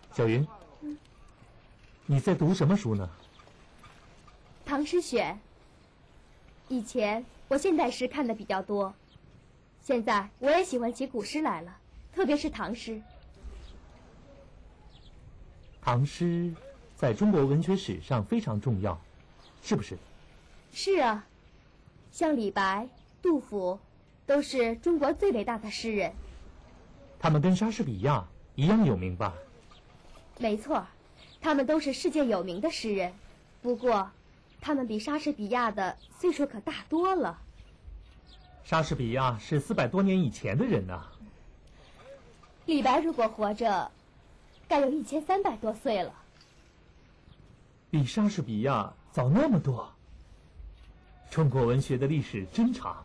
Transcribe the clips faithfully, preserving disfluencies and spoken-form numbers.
小云， 嗯， 你在读什么书呢？ 唐诗选。以前我现代诗看的比较多，现在我也喜欢起古诗来了，特别是唐诗。 唐诗在中国文学史上非常重要，是不是？ 是啊，像李白、杜甫，都是中国最伟大的诗人。 他们跟莎士比亚一样有名吧？ 没错，他们都是世界有名的诗人，不过他们比莎士比亚的岁数可大多了。 莎士比亚是四百多年以前的人呐、啊。 李白如果活着，该有一千三百多岁了。 比莎士比亚早那么多。中国文学的历史真长。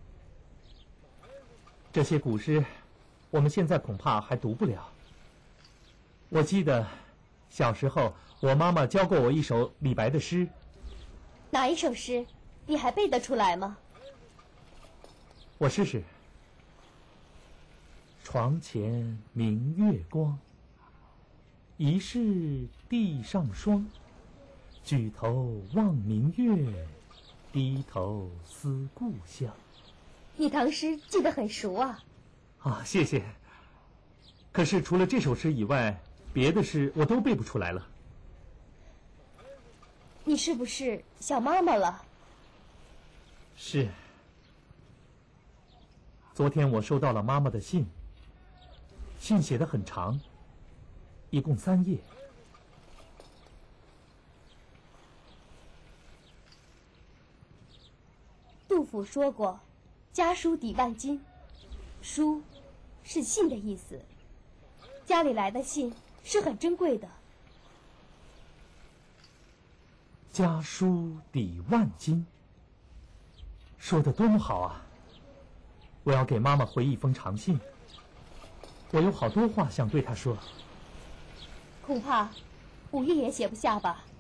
这些古诗，我们现在恐怕还读不了。我记得小时候，我妈妈教过我一首李白的诗。 哪一首诗？你还背得出来吗？ 我试试。床前明月光，疑是地上霜。举头望明月，低头思故乡。 你唐诗记得很熟啊。 啊，谢谢。可是除了这首诗以外，别的诗我都背不出来了。 你是不是想妈妈了？ 是。昨天我收到了妈妈的信，信写得很长，一共三页。 杜甫说过，家书抵万金，书是信的意思，家里来的信是很珍贵的。 家书抵万金，说得多么好啊！我要给妈妈回一封长信，我有好多话想对她说。 恐怕五页也写不下吧。